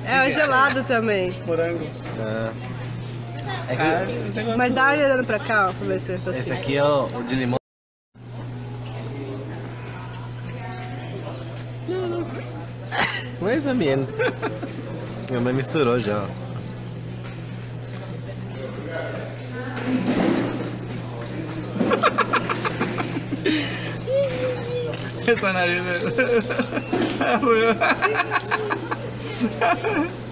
É, o gelado também. Morango. É que Mas dá uma olhando pra cá, ó, pra ver se eu consigo. esse aqui é o de limão. Mais ou menos. Minha mãe misturou já. Essa nariz.